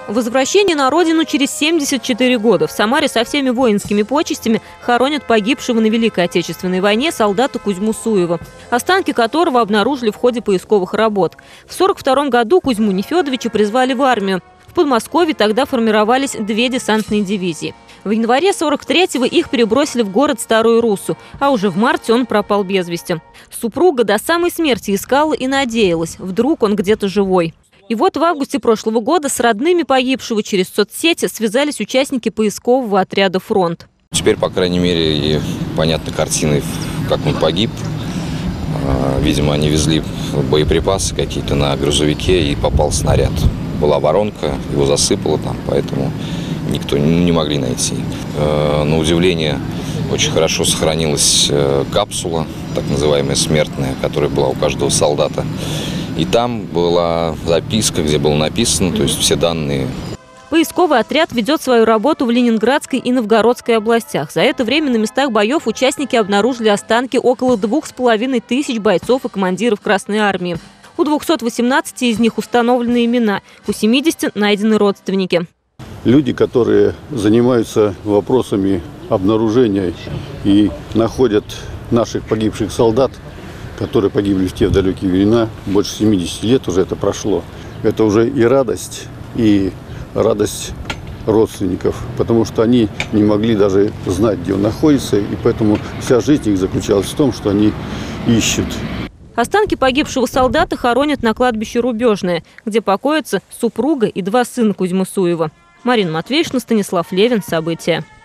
Возвращение на родину через 74 года. В Самаре со всеми воинскими почестями хоронят погибшего на Великой Отечественной войне солдата Кузьму Суева, останки которого обнаружили в ходе поисковых работ. В 1942 году Кузьму Нефедовича призвали в армию. В Подмосковье тогда формировались 2 десантные дивизии. В январе 43-го их перебросили в город Старую Руссу, а уже в марте он пропал без вести. Супруга до самой смерти искала и надеялась, вдруг он где-то живой. И вот в августе прошлого года с родными погибшего через соцсети связались участники поискового отряда «Фронт». Теперь, по крайней мере, и понятна картина, как он погиб. Видимо, они везли боеприпасы какие-то на грузовике, и попал снаряд. Была воронка, его засыпало там, поэтому никто не могли найти. На удивление, очень хорошо сохранилась капсула, так называемая смертная, которая была у каждого солдата. И там была записка, где было написано, то есть все данные. Поисковый отряд ведет свою работу в Ленинградской и Новгородской областях. За это время на местах боев участники обнаружили останки около 2500 бойцов и командиров Красной армии. У 218 из них установлены имена, у 70 найдены родственники. Люди, которые занимаются вопросами обнаружения и находят наших погибших солдат, которые погибли в те далекие времена, больше 70 лет уже это прошло. Это уже и радость родственников, потому что они не могли даже знать, где он находится, и поэтому вся жизнь их заключалась в том, что они ищут. Останки погибшего солдата хоронят на кладбище Рубежное, где покоятся супруга и 2 сына Кузьмы Суева. Марина Матвеевна, Станислав Левин. События.